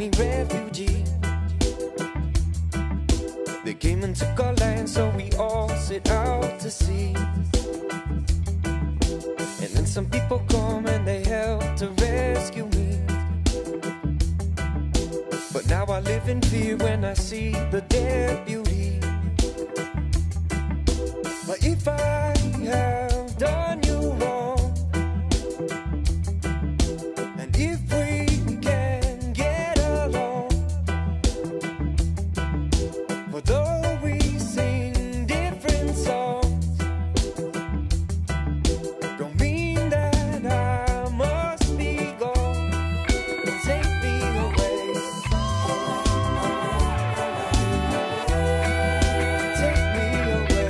many refugees. They came and took our land, so we all set out to sea. And then some people come and they help to rescue me. But now I live in fear when I see the dead beauty. But if I have done you wrong, and if we can get along, for though we sing different songs, don't mean that I must be gone. Take me away. Take me away.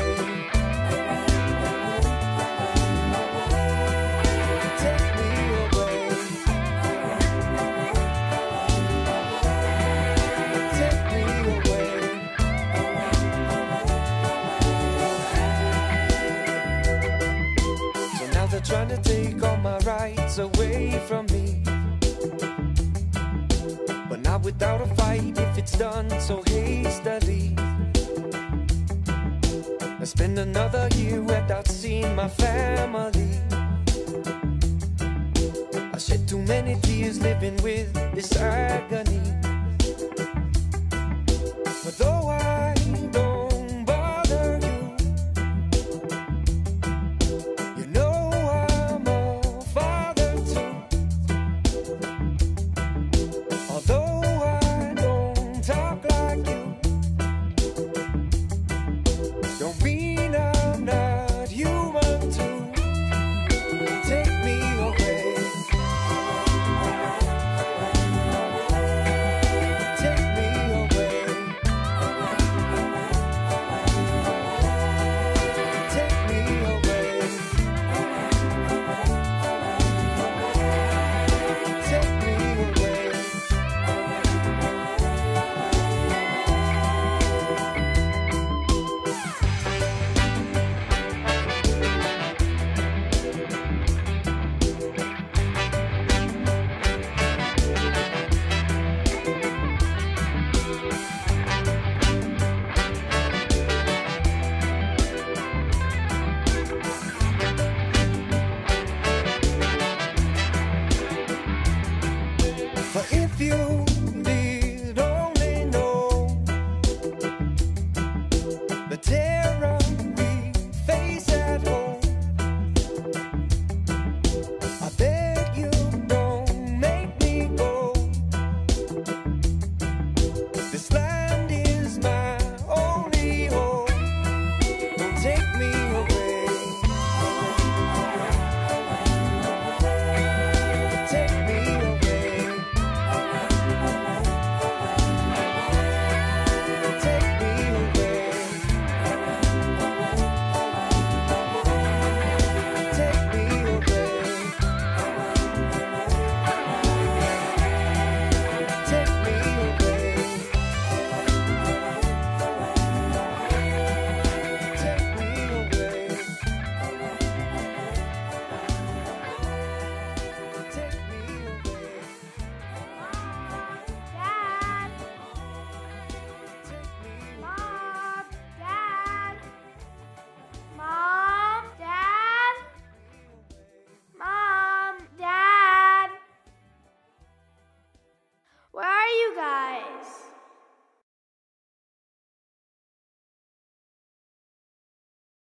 Take me away. Take me away. So now they're trying to take all my rights away from me, but not without a fight if it's done so hastily. I spend another year without seeing my family. I shed too many tears living with this agony.